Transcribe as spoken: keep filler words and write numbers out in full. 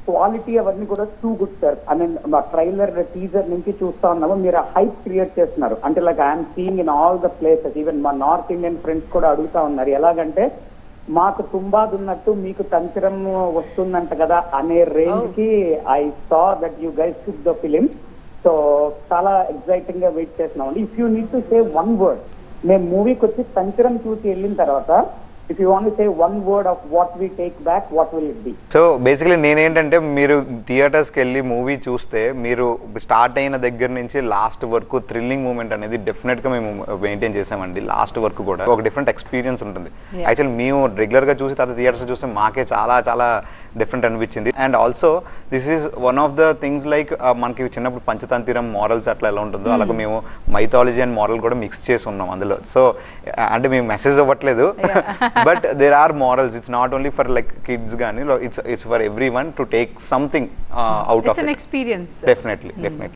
Quality అవన్నీ కూడా too good sir. I mean మా ట్రైలర్ టీజర్ నుంచి చూస్తా ఉన్నాము, మీరు హైప్ క్రియేట్ చేస్తున్నారు. అంటే like I'm seeing in all the places. Even మా నార్త్ ఇండియన్ ఫ్రెండ్స్ కూడా అడుగుతా ఉన్నారు, ఎలాగంటే మాకు తుంబాద్ ఉన్నట్టు మీకు తంతిరం వస్తుందంట కదా అనే రేంజ్ కి I saw that you guys took the film. So చాలా ఎక్సైటింగ్ గా వెయిట్ చేస్తున్నాం. If you need to say one word, మేము మూవీకి వచ్చి తంతిరం చూసి వెళ్ళిన తర్వాత if you want to say one word of what we take back, what will it be? So basically నేనేంటంటే మీరు థియేటర్స్కి వెళ్ళి మూవీ చూస్తే మీరు స్టార్ట్ అయిన దగ్గర నుంచి లాస్ట్ వరకు థ్రిల్లింగ్ మూమెంట్ అనేది డెఫినెట్గా మేము మెయింటైన్ చేసామండి. లాస్ట్ వరకు కూడా ఒక డిఫరెంట్ ఎక్స్పీరియన్స్ ఉంటుంది. యాక్చువల్లీ మేము రెగ్యులర్గా చూసి తర్వాత థియేటర్స్ చూస్తే మాకే చాలా చాలా డిఫరెంట్ అనిపించింది. And also this is one of the things like మనకి చిన్నప్పుడు పంచతంతిరం మారల్స్ అట్లా ఎలా ఉంటుందో అలాగే మేము మైథాలజీ అండ్ మారల్ కూడా మిక్స్ చేసి ఉన్నాం అందులో. సో అంటే మేము మెసేజ్ అవ్వట్లేదు, but there are morals. It's not only for like kids gani, it's it's for everyone to take something uh, out it's of it. It's an experience. Definitely, mm. definitely.